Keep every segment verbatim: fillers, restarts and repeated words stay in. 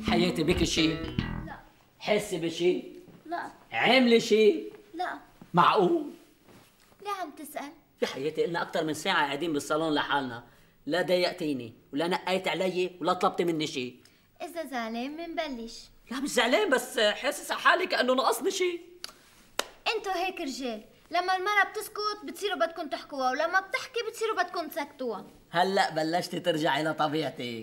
حياتي بك شي؟ لا. حاسه بشي؟ لا. عامله شي؟ لا. معقول؟ ليه عم تسأل؟ يا حياتي قلنا أكثر من ساعة قاعدين بالصالون لحالنا، لا ضايقتيني ولا نقيت علي ولا طلبتي مني شي. إذا زعلان منبلش. لا مش زعلان، بس حاسس على حالي كأنه ناقصني شي. انتو هيك رجال، لما المرة بتسكت بتصيروا بدكم تحكوها، ولما بتحكي بتصيروا بدكم تسكتوها. هلا بلشتي ترجعي لطبيعتك.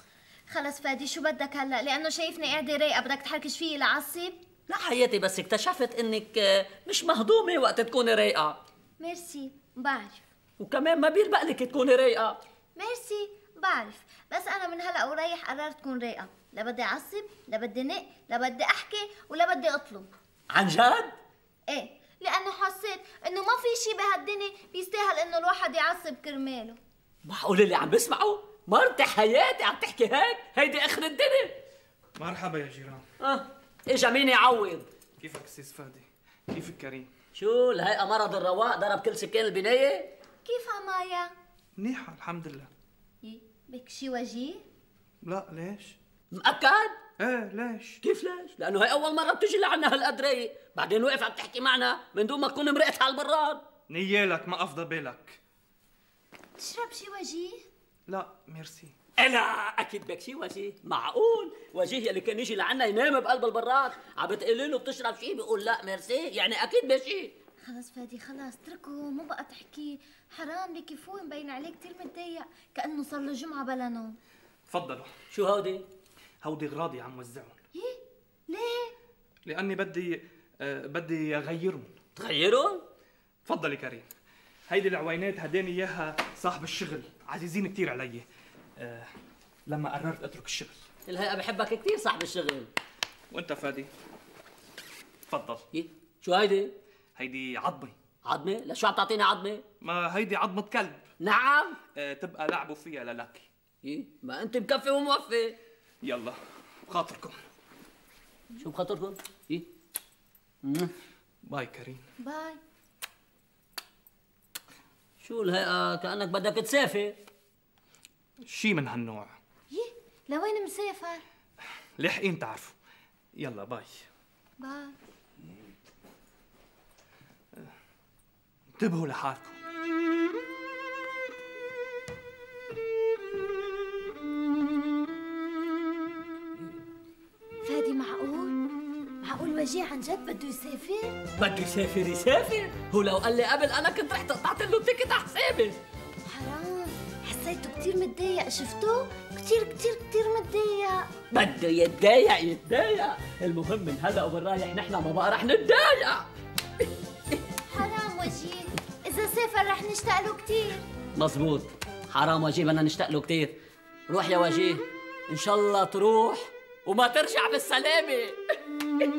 خلص فادي شو بدك هلا؟ لأنه شايفني قاعدة رايقة بدك تحركش فيي لعصب؟ لا حياتي، بس اكتشفت انك مش مهضومة وقت تكوني رايقة. ميرسي، بعرف. وكمان ما بيلبق لك تكوني رايقة. ميرسي، بعرف، بس أنا من هلا ورايح قررت تكون رايقة، لا بدي أعصب، لا بدي نق، لا بدي أحكي، ولا بدي أطلب. عن جد؟ إيه، لأنه حسيت إنه ما في شي بهالدنيا بيستاهل إنه الواحد يعصب كرماله. معقول اللي عم بسمعوا؟ مرتي حياتي عم تحكي هيك؟ هيدي آخر الدنيا. مرحبا يا جيران. اه اجا مين يعوض؟ كيفك سيس فادي؟ كيفك كريم؟ شو الهيئة مرض الرواق ضرب كل سكان البناية؟ كيفها مايا؟ منيحة الحمد لله. يي، بك شي وجيه؟ لا ليش؟ مأكد؟ ايه ليش؟ كيف ليش؟ لأنه هي أول مرة بتجي لعنا هالقد رايق، بعدين وقف عم تحكي معنا من دون ما تكون مرقت على البراد. نيالك ما أفضى بالك. تشرب شي وجيه؟ لا ميرسي. لا اكيد بك شي وجيه. معقول وجيه اللي كان يجي لعنا ينام بقلب البراد عم بتقولي له بتشرب شي بيقول لا ميرسي؟ يعني اكيد بشي. خلص فادي خلص اتركه، مو بقى تحكي، حرام لك فوق مبين عليه كثير متضايق كأنه صار له جمعة بلا نوم. تفضلوا. شو هودي؟ هودي غراضي عم وزعهم. ايه؟ ليه؟ لأني بدي آه بدي أغيرهم. تغيرهم؟ تفضلي كريم. هيدي العوينات هداني إياها صاحب الشغل، عزيزين كثير علي. آه لما قررت اترك الشغل. الهيئة بحبك كثير صاحب الشغل. وانت فادي تفضل. إيه؟ شو هيدي؟ هيدي عظمه. عظمة؟ لشو عم تعطيني عظمة؟ ما هيدي عظمه كلب. نعم. آه تبقى لعبوا فيها للاكي. إيه؟ ما انت مكفي وموفي. يلا بخاطركم. شو بخاطركم؟ إيه؟ باي كريم. باي. شو الهيئة كأنك بدك تسافر؟ شي من هالنوع. يي لوين مسافر؟ لاحقين تعرفوا. يلا باي. باي. انتبهوا لحالكم. فادي معقول؟ معقول وجيه عن جد بده يسافر؟ بده يسافر يسافر؟ هو لو قال لي قبل انا كنت رحت قطعت له التيكت على حسابي. حرام، حسيته كثير متضايق، شفتوا؟ كثير كثير كثير متضايق. بده يتضايق يتضايق، المهم من هلا وبالرايح نحن ما بقى رح نتضايق. حرام وجيه، إذا سافر رح نشتاق له كثير. مزبوط، حرام وجيه بدنا نشتاق له كثير. روح يا وجيه، إن شاء الله تروح وما ترجع بالسلامة.